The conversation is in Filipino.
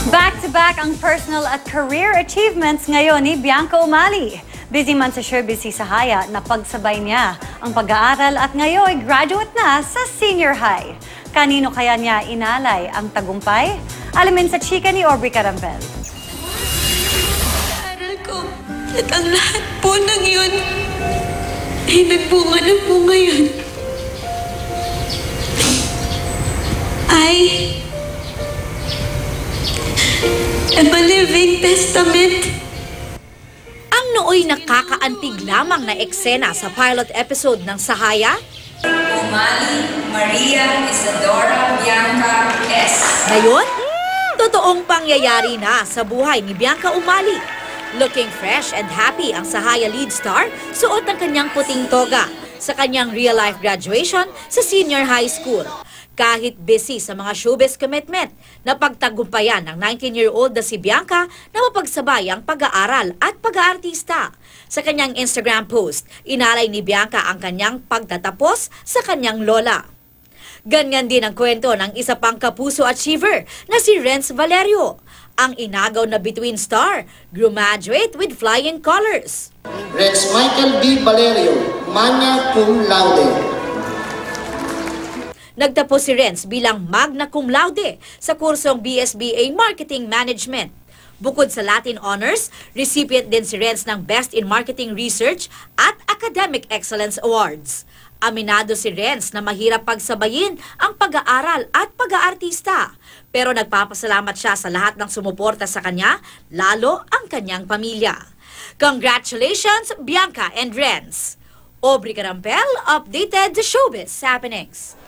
Back-to-back ang personal at career achievements ngayon ni Bianca Umali. Busy man sa showbiz si Sahaya na pagsabay niya ang pag-aaral at ngayon graduate na sa senior high. Kanino kaya niya inalay ang tagumpay? Alamin sa chika ni Aubrey Carampel. Aral ko at ang lahat po ng yun ay nagbunga na po ngayon. I'm a living testament. Ang nooy nakakaantig lamang na eksena sa pilot episode ng Sahaya, Umali Maria Isadora Bianca S. ngayon, totoong pangyayari na sa buhay ni Bianca Umali. Looking fresh and happy ang Sahaya lead star, suot ng kanyang puting toga sa kanyang real-life graduation sa senior high school. Kahit busy sa mga showbiz commitment, napagtagumpayan ng 19-year-old na si Bianca na mapagsabay ang pag-aaral at pag-aartista. Sa kanyang Instagram post, inalay ni Bianca ang kanyang pagtatapos sa kanyang lola. Ganyan din ang kwento ng isa pang kapuso achiever na si Renz Valerio, ang inagaw na between star, graduate with flying colors. Renz Michael B. Valerio, magna cum laude. Nagtapos si Renz bilang magna cum laude sa kursong BSBA Marketing Management. Bukod sa Latin Honors, recipient din si Renz ng Best in Marketing Research at Academic Excellence Awards. Aminado si Renz na mahirap pagsabayin ang pag-aaral at pag-aartista. Pero nagpapasalamat siya sa lahat ng sumuporta sa kanya, lalo ang kanyang pamilya. Congratulations, Bianca and Renz! Aubrey Carampel, updated the showbiz happenings.